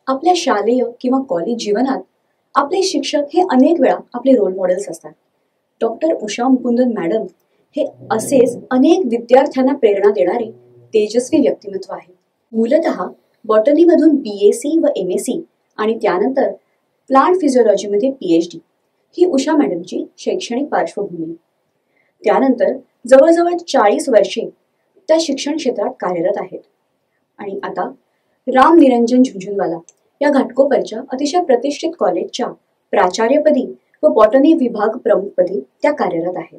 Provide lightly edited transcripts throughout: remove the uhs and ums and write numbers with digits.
आपल्या शालेय किंवा कॉलेज जीवनात आपले शिक्षक हे अनेक वेळा आपले रोल मॉडेल्स असतात. डॉक्टर उषा मुकुंदन मॅडम हे असेच अनेक विद्यार्थ्यांना प्रेरणा देणारे तेजस्वी व्यक्तिमत्व आहे. मूलतः बॉटनीमधून BSc व MSc आणि त्यानंतर प्लांट फिजिओलॉजीमध्ये PhD ही उषा मॅडमची शैक्षणिक पार्श्वभूमी. त्यानंतर जवळजवळ 40 वर्षे त्या शिक्षण क्षेत्रात कार्यरत आहेत आणि आता राम निरंजन झुंझुनवाला या घाटकोपरच्या अतिशय प्रतिष्ठित कॉलेजच्या प्राचार्यपदी व बॉटनी विभाग प्रमुखपदी त्या कार्यरत आहेत.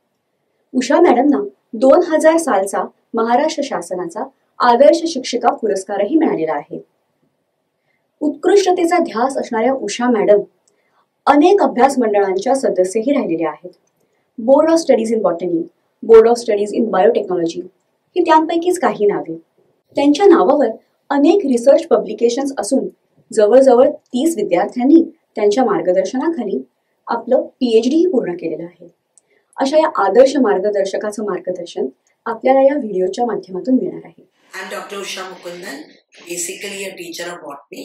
उषा मॅडमना 2000 सालचा महाराष्ट्र शासनाचा आदर्श शिक्षिका पुरस्कारही मिळालेला आहे. उत्कृष्टतेचा ध्यास असणाऱ्या उषा मॅडम अनेक अभ्यास मंडळांच्या सदस्यही राहिलेल्या आहेत. Board of studies in botany, board of studies in biotechnology ही त्यांपैकीच काही नावे. त्यांच्या नावावर अनेक रिसर्च पब्लिकेशन्स असून जवळजवळ 30 विद्यार्थ्यांनी त्यांच्या मार्गदर्शनाखाली आपलं PhD ही पूर्ण केलेलं आहे. अशा या आदर्श मार्गदर्शकाचं मार्गदर्शन आपल्याला या व्हिडिओच्या माध्यमातून मिळणार आहे. I'm Dr. Usha Mukundan, basically a teacher of botany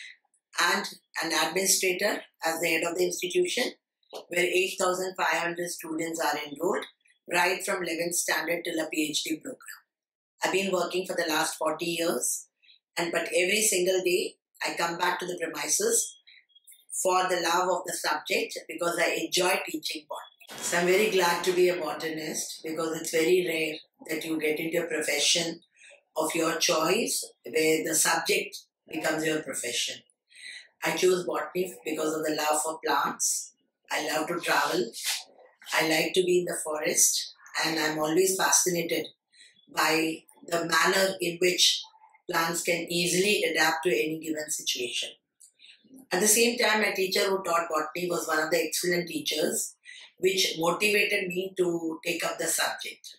and an administrator as the head of the institution, where 8,500 students are enrolled right from 11th standard till a PhD program. I've been working for the last 40 years, but every single day I come back to the premises for the love of the subject because I enjoy teaching botany. So I'm very glad to be a botanist because it's very rare that you get into a profession of your choice where the subject becomes your profession. I chose botany because of the love for plants. I love to travel. I like to be in the forest, and I'm always fascinated by the manner in which plants can easily adapt to any given situation. At the same time, my teacher who taught botany was one of the excellent teachers, which motivated me to take up the subject.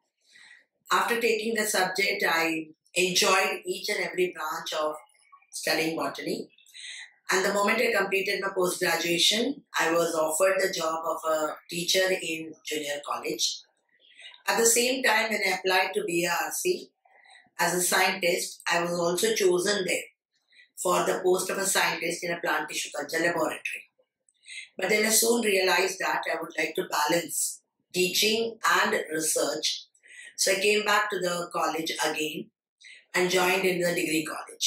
After taking the subject, I enjoyed each and every branch of studying botany. And the moment I completed my post-graduation, I was offered the job of a teacher in junior college. At the same time, when I applied to BRC as a scientist, I was also chosen there for the post of a scientist in a plant tissue culture laboratory. But then I soon realized that I would like to balance teaching and research. So I came back to the college again and joined in the degree college.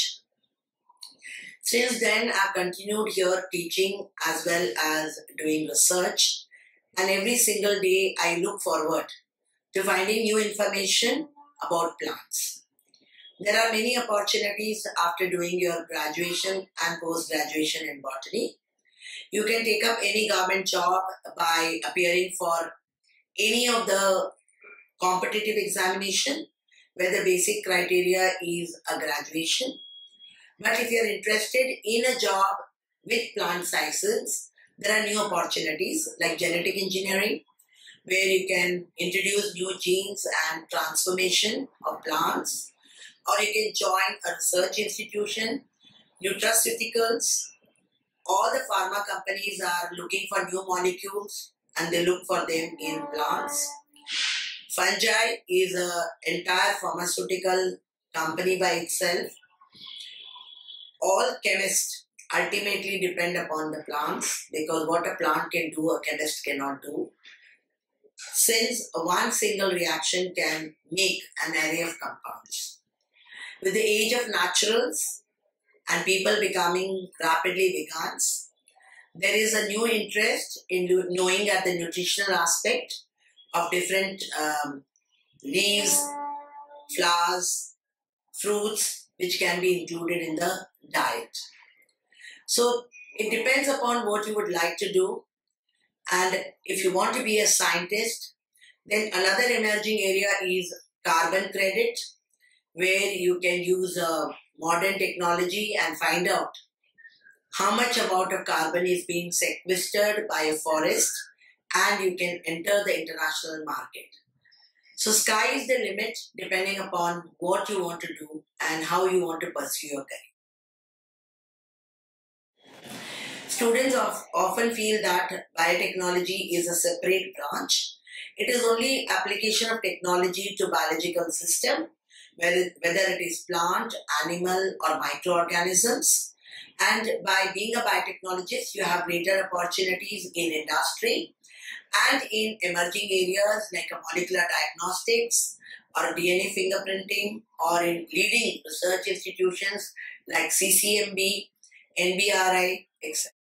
Since then, I've continued here teaching as well as doing research. And every single day, I look forward to finding new information about plants. There are many opportunities after doing your graduation and post-graduation in botany. You can take up any government job by appearing for any of the competitive examination where the basic criteria is a graduation. But if you're interested in a job with plant sciences, there are new opportunities like genetic engineering, where you can introduce new genes and transformation of plants, or you can join a research institution, nutraceuticals. All the pharma companies are looking for new molecules and they look for them in plants. Fungi is an entire pharmaceutical company by itself. All chemists ultimately depend upon the plants because what a plant can do, a chemist cannot do. Since one single reaction can make an array of compounds. With the age of naturals and people becoming rapidly vegans, there is a new interest in knowing at the nutritional aspect of different leaves, flowers, fruits, which can be included in the diet. So it depends upon what you would like to do. And if you want to be a scientist, then another emerging area is carbon credit, where you can use modern technology and find out how much amount of carbon is being sequestered by a forest, and you can enter the international market. So sky is the limit depending upon what you want to do and how you want to pursue your career. Students often feel that biotechnology is a separate branch. It is only application of technology to biological system, whether it is plant, animal or microorganisms, And by being a biotechnologist, you have greater opportunities in industry and in emerging areas like molecular diagnostics or DNA fingerprinting, or in leading research institutions like CCMB, NBRI, etc.